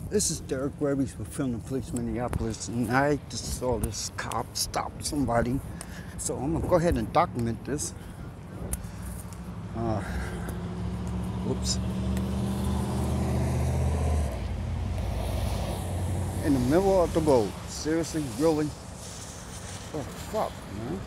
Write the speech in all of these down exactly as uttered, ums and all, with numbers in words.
This is Derek Webby's with Film and Police Minneapolis, and I just saw this cop stop somebody, so I'm gonna go ahead and document this. Uh, oops. In the middle of the road. Seriously, really? Oh fuck, man.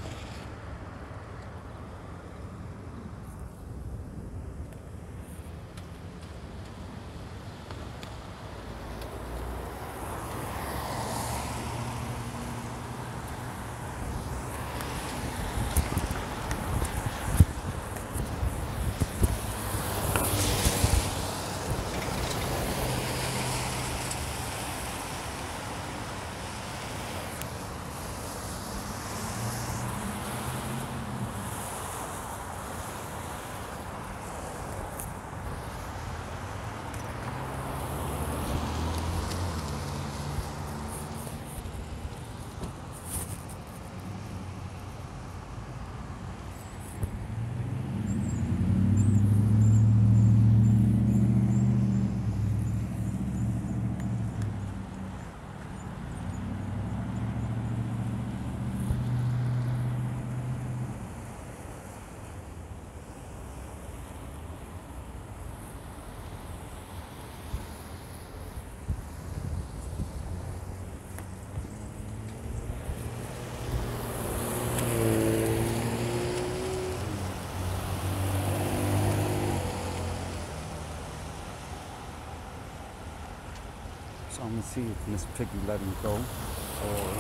So I'm gonna see if Miss Piggy let him go, or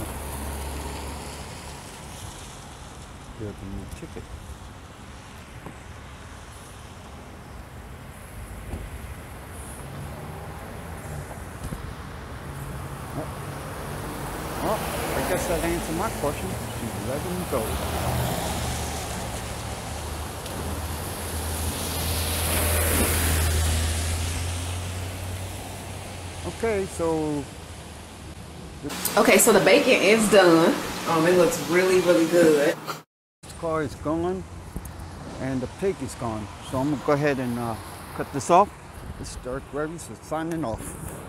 give him a ticket. Oh. Well, I guess that answered my question. She let him go. Okay, so... Okay, so the bacon is done. Um, it looks really, really good. This car is gone, and the pig is gone. So I'm gonna go ahead and uh, cut this off. This is Derek Webby, so signing off.